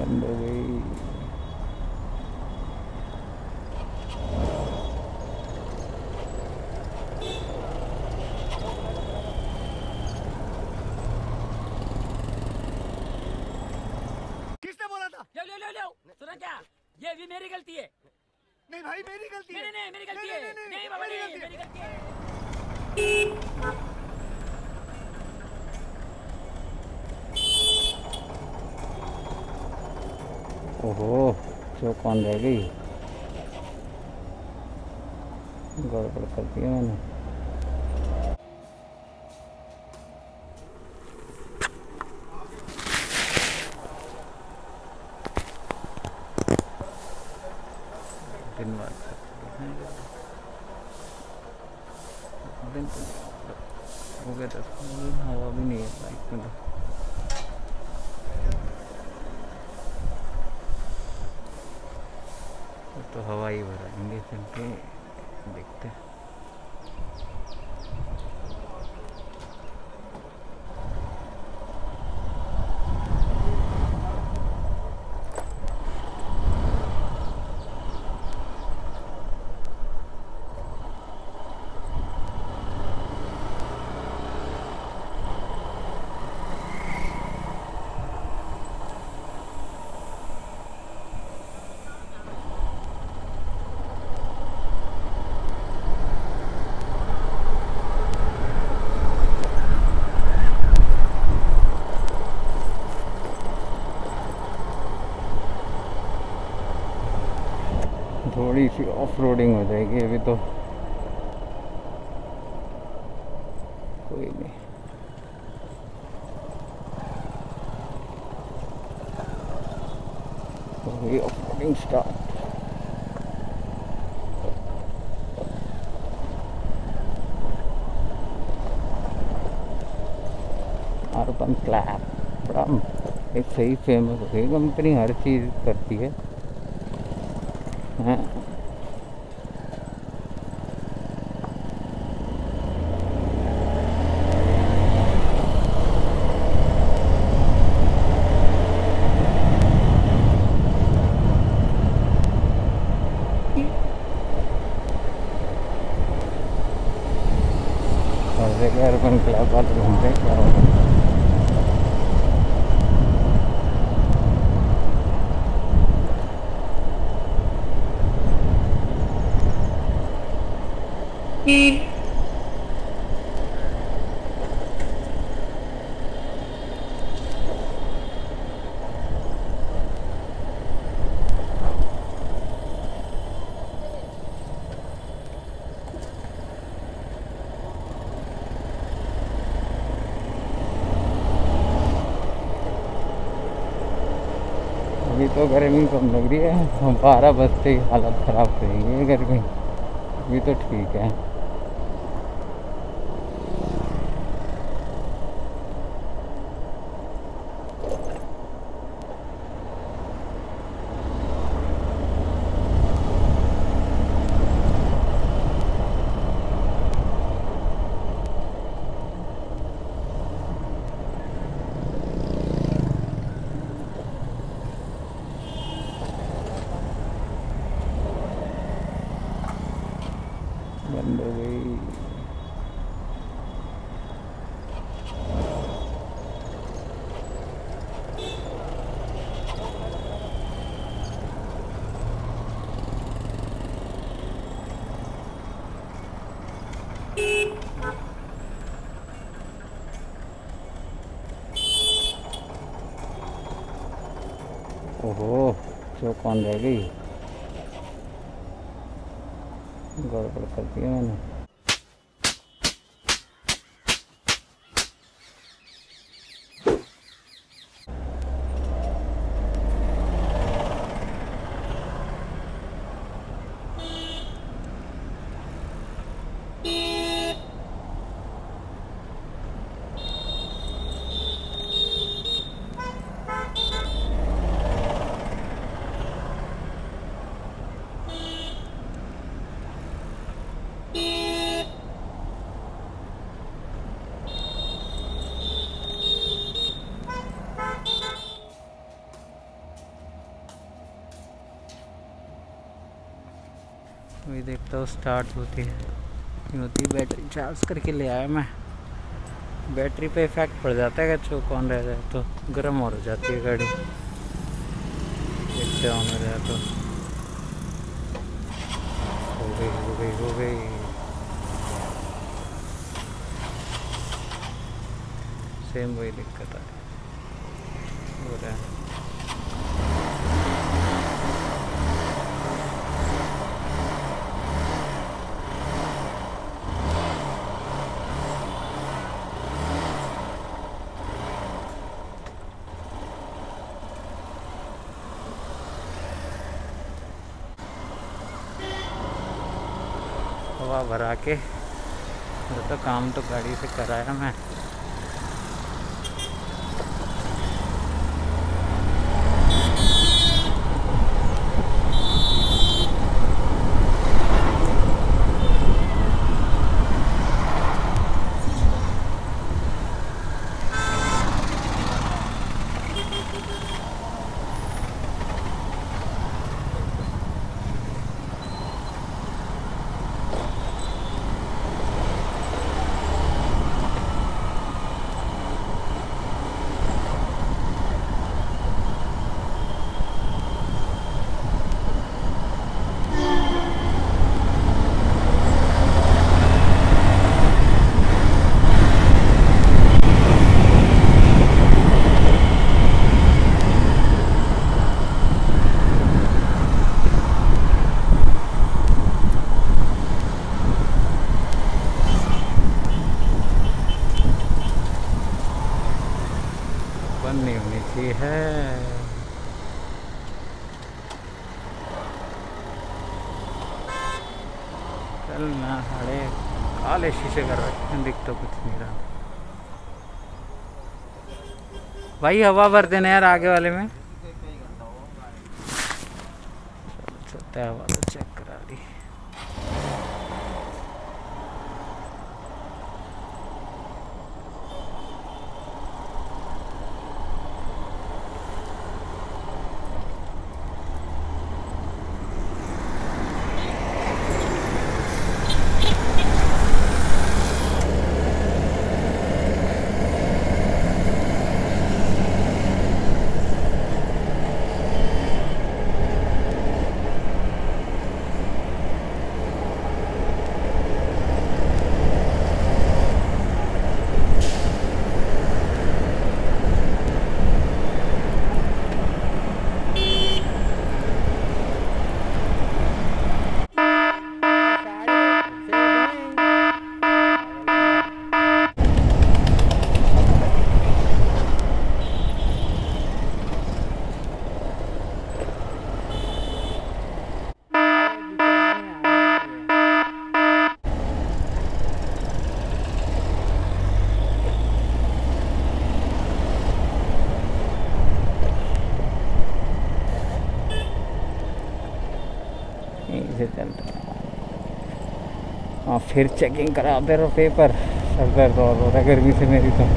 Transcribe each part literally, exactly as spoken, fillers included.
बंद हो गई। किसने बोला था? ले ले ले ले सुना क्या? ये भी मेरी गलती है। नहीं भाई मेरी गलती है। नहीं नहीं मेरी गलती नहीं, है। नहीं, नहीं, नहीं बाबा मेरी नहीं गलती है। मेरी गलती है। ओहो, चौक ऑन रह गई, गड़बड़ कर दिया मैंने। दिन बाद दिन हो गया दस मिनट, हवा भी नहीं है बाइक में तो तो हवा ही भराएंगे चल के, देखते हैं। थोड़ी सी ऑफ रोडिंग हो जाएगी अभी तो, कोई नहीं। हो गई off roading start. Urban clap बड़ा एक सही फेमस हो गई कंपनी, हर चीज़ करती है हैं। हर जगह अर्बन क्लैप वाले घूमते हैं, क्या होगा। अभी तो गर्मी कम लग रही है, बारह बजते ही हालत ख़राब रहेगी है गर्मी, अभी तो ठीक है। बंद हो गई। ओहो, चौक ऑन रह गई, गड़बड़ कर दिया मैंने। Beep. देखता हूँ स्टार्ट होती है नहीं होती। बैटरी चार्ज करके ले आया मैं। बैटरी पे इफेक्ट पड़ जाता है अगर चौक ऑन रह जाए तो, गर्म हो जाती है गाड़ी इससे ऑन हो जाए तो। हो गई हो गई हो गई। सेम वही दिक्कत आ रही हो रहा है। हवा भरा के तो काम तो गाड़ी से कराया मैं। नहीं होनी चाहिए है। चल ना साढ़े काले शीशे कर रखे, दिख तो कुछ नहीं रहा भाई। हवा भर देना यार आगे वाले में। चलते हवा तो चेक करा दी। से चल रहा। हाँ फिर चेकिंग कराते रहो पेपर, सर दर्द और हो रहा है गर्मी से मेरी तो।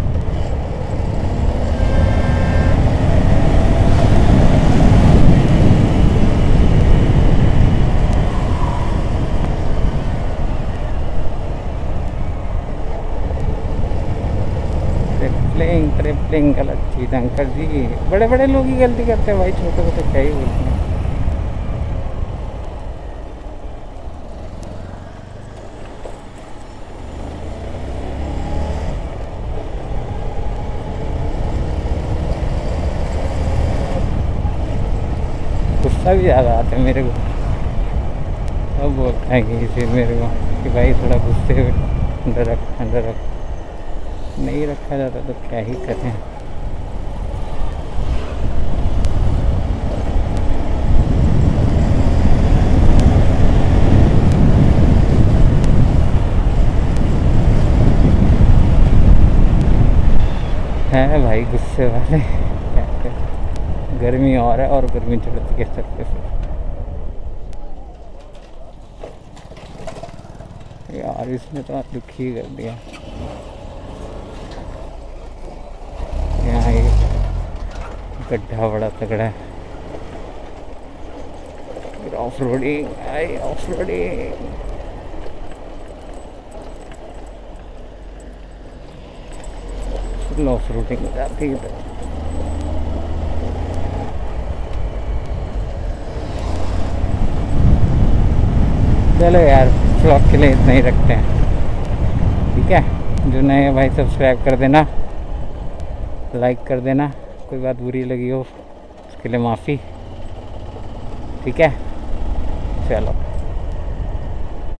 ट्रिपलिंग ट्रिपलिंग गलत चीज़ अंकल जी, बड़े बड़े लोग ही गलती करते हैं भाई, छोटे को तो क्या ही बोलते हैं। गुस्सा भी ज़्यादा आता है मेरे को, सब बोलता है कि फिर मेरे को कि भाई थोड़ा गुस्से अंदर रख अंदर रख, नहीं रखा जाता तो क्या ही करें। है भाई गुस्से वाले, क्या करें, गर्मी और है और गर्मी चढ़ती है चलते से यार, इसने तो दुखी कर दिया। यहाँ ये गड्ढा बड़ा तगड़ा है, फिर off roading I off roading. Full off roading जाती है। चलो यार व्लॉग के लिए इतना ही रखते हैं, ठीक है। जो नए हैं भाई सब्सक्राइब कर देना, लाइक कर देना, कोई बात बुरी लगी हो उसके लिए माफ़ी, ठीक है। चलो।